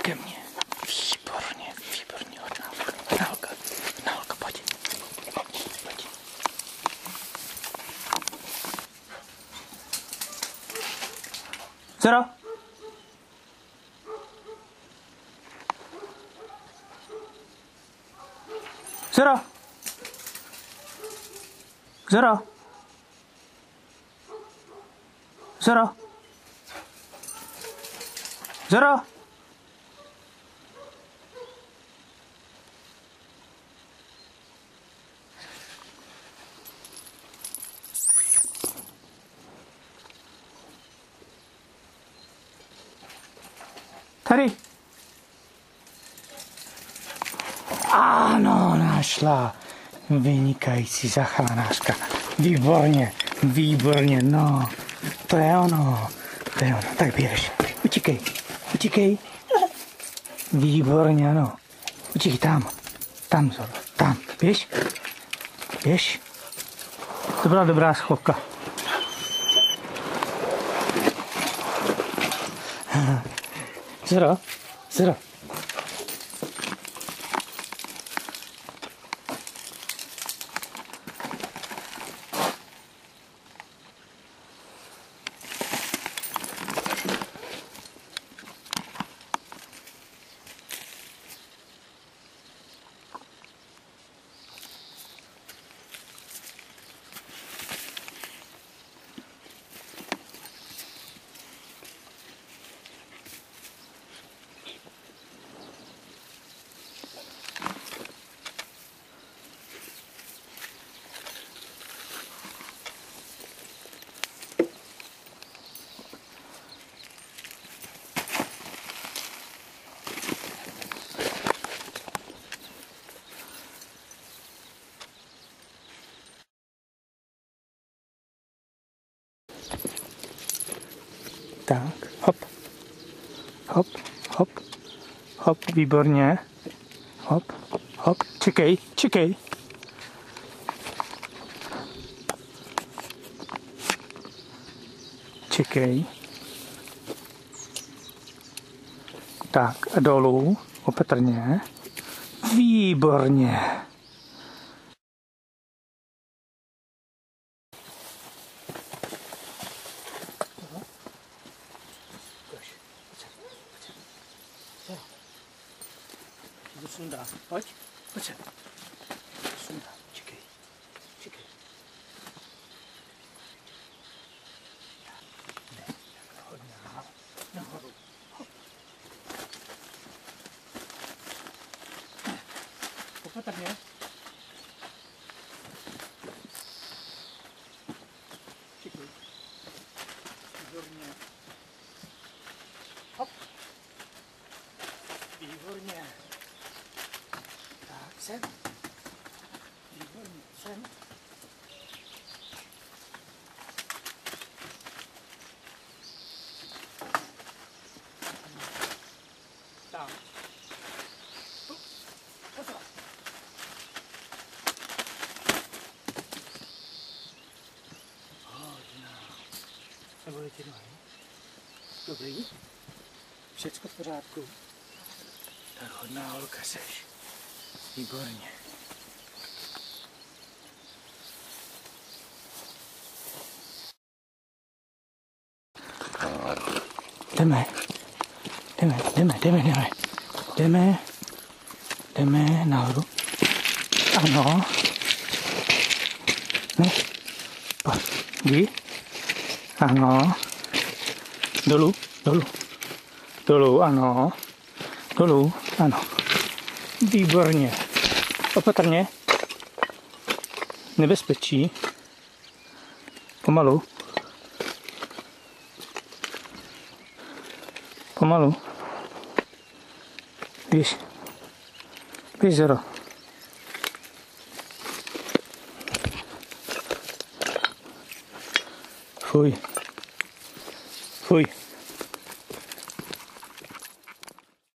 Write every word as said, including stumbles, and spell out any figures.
ke mně. Výborně, výborně. Na holka, na holka, pojď. Pojď. Zero. Zero. Zero. Zero. Zero. Tady. Ano, našla. Vynikající záchranářka. Výborně, výborně, no. To je ono, to je ono. Tak běž, utíkej, utíkej. Výborně, ano. Utíkej tam, tam, Zoro, tam. Běž, běž. To byla dobrá schovka. Zoro, Zoro. Tak, hop, hop, hop, hop, výborně, hop, hop, čekej, čekej. Čekej. Tak, a dolů, opatrně, výborně. Sundá, pojď, pojď se. Sundá, čekej, čekej. Ne, hoď nahoru, nahoru. Opatrně. Čekej. Výborně. Hop. Výborně. Tak, sem. Výborně, sem. Tak. Pozor. Hodná. Neboli ti nohy. Dobrý. Všecko v pořádku. Tak hodná holka seš. Výborně. Jdeme. Jdeme, jdeme, jdeme, jdeme. Jdeme. Jdeme nahoru. Ano. Ne. Pojď. Ano. Dolů, dolů. Dolů, ano. Dolů, ano. Výborně. Opatrně. Nebezpečí. Pomalu. Pomalu. Běž. Běž, Zoro. Fuj. Fuj.